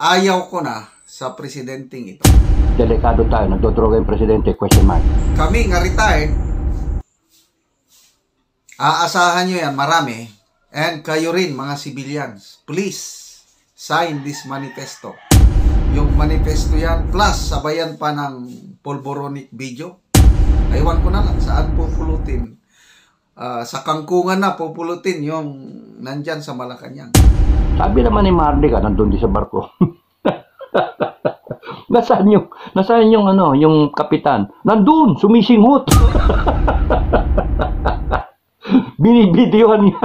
Ayaw ko na sa presidenteng ito. Delikado tayo, nagdodroga yung presidente, question mark. Kami nga retired, aasahan nyo yan, marami. And kayo rin, mga civilians, please sign this manifesto. Yung manifesto yan, plus sabayan pa ng pulboronic video. Aywan ko na lang, saan pupulutin? Sa kangkungan na pupulutin yung nandyan sa Malacanang. Sabi naman ni Marley ka, nandun di sa barko. Nasaan yung kapitan? Nandun, sumisinghot. Binibidyohan niya.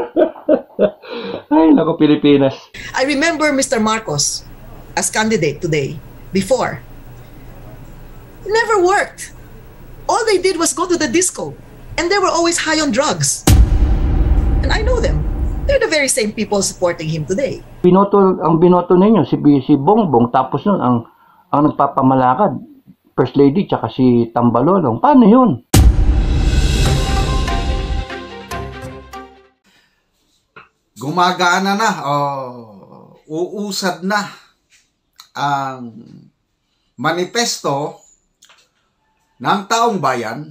Ay, nako Pilipinas. I remember Mr. Marcos as candidate today, before. It never worked. All they did was go to the disco. And they were always high on drugs. And I know them. They're the very same people supporting him today. Ang binoto ninyo, si Bongbong, tapos nun, ang nagpapamalakad, First Lady, tsaka si Tambalolong. Paano yun? Gumagana na, uusad na ang manifesto ng taong bayan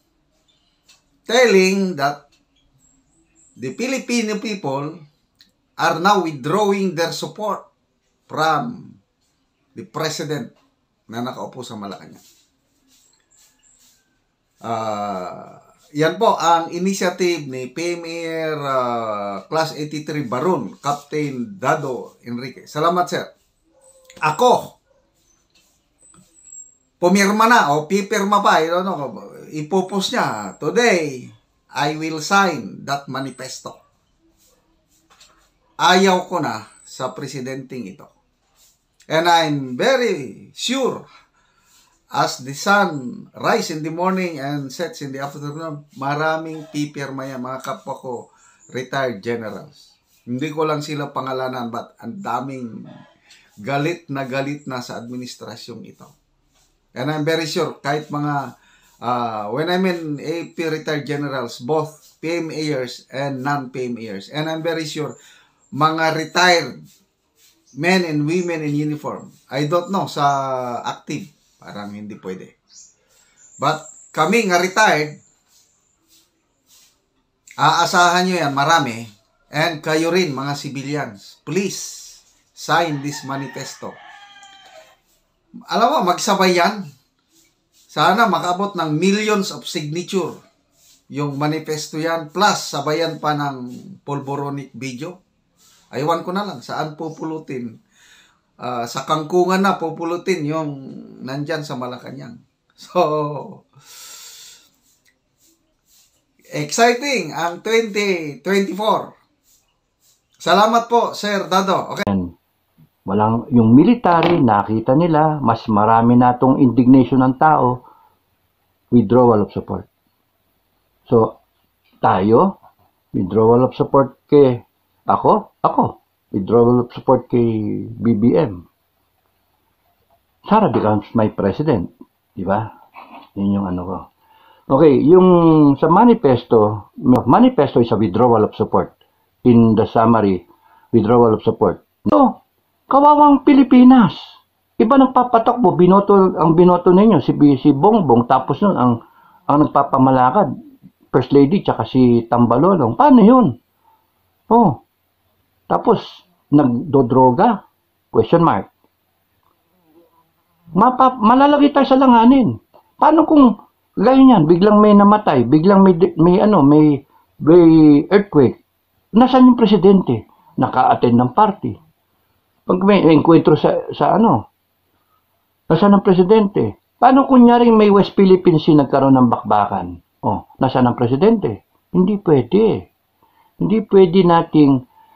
telling that the Filipino people are now withdrawing their support from the president na nakaupo sa Malacanang. Yan po ang initiative ni PMAir Class 83 Baron, Captain Dado Enrique. Salamat, sir. Ako, pumirma na o pipirma pa, ipopost niya. Today, I will sign that manifesto. Ayaw ko na sa presidenteng ito. And I'm very sure, as the sun rises in the morning and sets in the afternoon, maraming pipirma yan, mga kapwa ko, retired generals. Hindi ko lang sila pangalanan, but ang daming galit na sa administrasyong ito. And I'm very sure, kahit mga, when I mean AP retired generals, both PMAers and non-PMAers, and I'm very sure, mga retired men and women in uniform, I don't know, sa active, parang hindi pwede. But kami nga retired, aasahan nyo yan, marami, and kayo rin, mga civilians, please sign this manifesto. Alam mo, magsabay yan. Sana makabot ng millions of signature yung manifesto yan, plus sabayan pa ng pulboronic video. Aywan ko na lang, saan pupulutin? Sa kangkungan na pupulutin yung nandyan sa Malacanang. So, exciting ang 2024. Salamat po, Sir Dado. Okay. Yung military, nakita nila, mas marami na itong indignation ng tao, withdrawal of support. So, tayo, withdrawal of support kay ako, withdrawal of support kay BBM. Sara becomes my president. Diba? Yun yung ano ko. Okay, yung sa manifesto is a withdrawal of support. In the summary, withdrawal of support. So, kawawang Pilipinas. Iba nagpapatakbo, ang binoto ninyo, si Bongbong, tapos nun, ang nagpapamalakad, First Lady, tsaka si Tambalolong. Paano yun? Tapos, nagdodroga? Question mark. Malalagay tayo sa langanin. Paano kung gayon yan, biglang may namatay, biglang may earthquake? Nasaan yung presidente? Naka-attend ng party. Pag may enkwentro nasaan ang presidente? Paano kunyaring may West Philippine Sea nagkaroon ng bakbakan? Nasaan ang presidente? Hindi pwede. Hindi pwede nating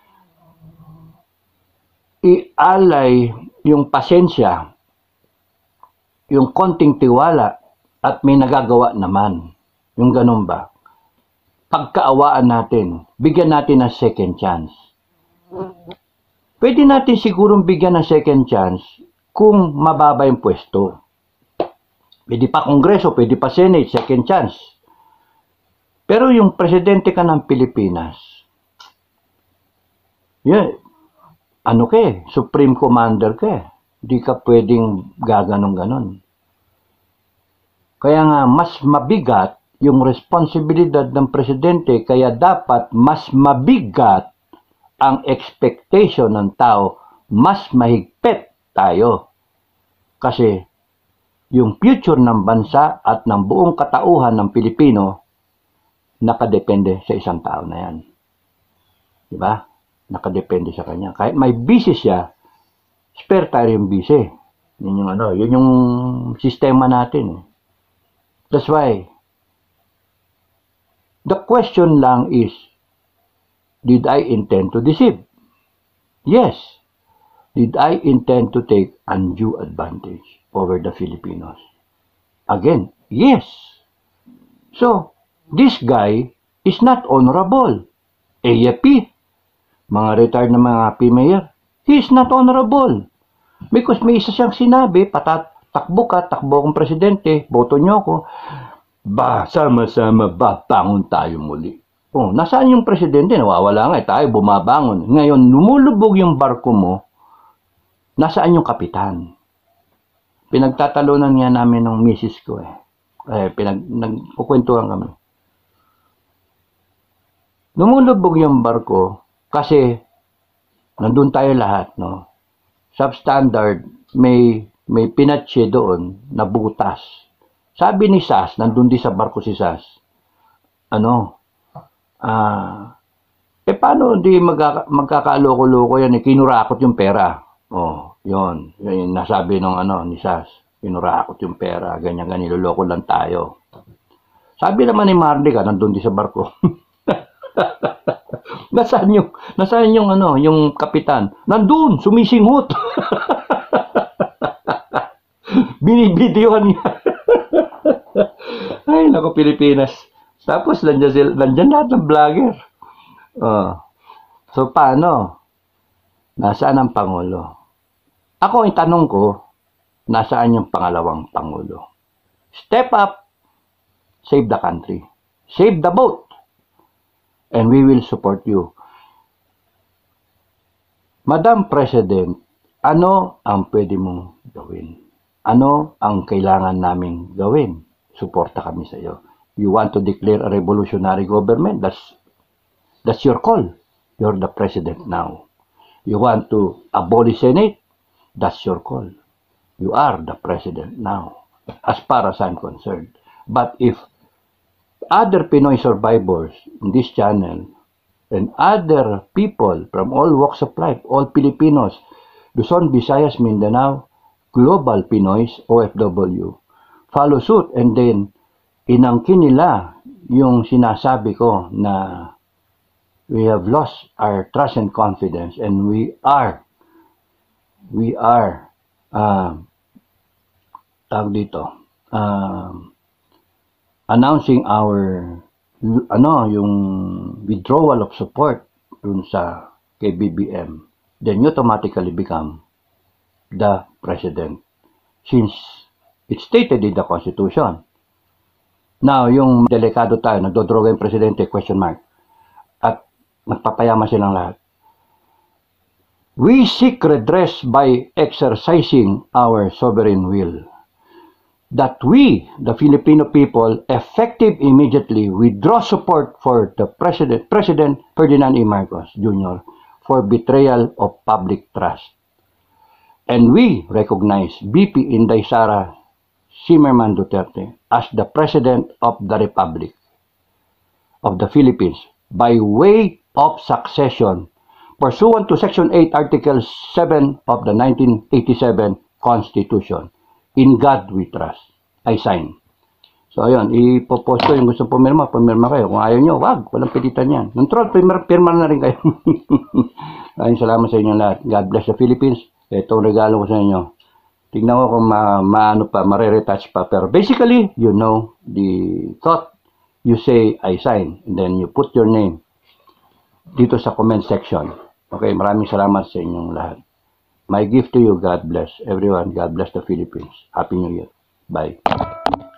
ialay yung pasensya, yung konting tiwala, at may nagagawa naman. Yung ganun ba? Pagkaawaan natin, bigyan natin ng second chance. Pwede natin sigurong bigyan ng second chance kung mababa yung pwesto. Pwede pa Kongreso, pwede pa Senate, second chance. Pero yung presidente ka ng Pilipinas, ano ka eh, Supreme Commander ka eh. Hindi ka pwedeng gaganong-ganon. Kaya nga, mas mabigat yung responsibilidad ng presidente, kaya dapat mas mabigat ang expectation ng tao, mas mahigpit tayo. Kasi yung future ng bansa at ng buong katauhan ng Pilipino, nakadepende sa isang tao na yan. Diba? Nakadepende sa kanya. Kahit may busy siya, spare tayo yung busy. Yun yung sistema natin. That's why, the question lang is, did I intend to deceive? Yes. Did I intend to take undue advantage over the Filipinos? Again, yes. So, this guy is not honorable. AFP, mga retired na mga P-mayor, he is not honorable. Because may isa siyang sinabi, takbo akong presidente, boto niyo ako, sama-sama babangon tayo muli. Oh, nasaan yung presidente? Nawawala nga, tayo bumabangon. Ngayon, lumulubog yung barko mo, nasaan yung kapitan? Pinagtatalunan nga namin ng misis ko eh. Nagkukwentuhan kami. Lumulubog yung barko kasi nandun tayo lahat, no? Substandard, may pinatche doon na butas. Sabi ni Sas, nandun din sa barko si Sas, paano hindi magkakaloko-loko yan, kinurakot yung pera. Oh, yun nasabi ng ni Sas, kinurakot yung pera, ganyan, niloloko lang tayo. Sabi naman ni Marlica, nandun din sa barko. Nasaan yung kapitan? Nandun, sumisinghot. Binibidyohan niya. Ay, naku, Pilipinas. Tapos, nandyan lahat ng vlogger. So, paano? Nasaan ang Pangulo? Ako, ang tanong ko, nasaan yung pangalawang Pangulo? Step up, save the country. Save the boat. And we will support you. Madam President, ano ang pwede mong gawin? Ano ang kailangan naming gawin? Suporta kami sa iyo. You want to declare a revolutionary government? That's your call. You're the president now. You want to abolish Senate? That's your call. You are the president now, as far as I'm concerned. But if other Pinoy survivors in this channel and other people from all walks of life, all Filipinos, Luzon, Visayas, Mindanao, global Pinoys, OFW, follow suit and then inangkin nila yung sinasabi ko na we have lost our trust and confidence and we are announcing our yung withdrawal of support dun sa kay BBM, then you automatically become the president since it's stated in the Constitution. Now, yung delikado tayo, nagdodroga yung presidente, question mark, at magpapayama silang lahat. We seek redress by exercising our sovereign will. That we, the Filipino people, effective immediately withdraw support for the President Ferdinand E. Marcos Jr. for betrayal of public trust. And we recognize BP Inday Sara Zimmerman Duterte as the President of the Republic of the Philippines by way of succession pursuant to Section 8, Article 7 of the 1987 Constitution. In God we trust. I sign. So, ayun, ipopost ko yung gusto pumirma kayo. Kung ayaw nyo, wag, walang pilitan yan. Control, pirma na rin kayo. Ayun, salamat sa inyo lahat. God bless the Philippines. Itong regalo ko sa inyo. Tignan ko kung mare-retouch pa. Pero basically, you know the thought. You say, I sign. And then you put your name dito sa comment section. Okay, maraming salamat sa inyong lahat. My gift to you, God bless everyone. God bless the Philippines. Happy New Year. Bye.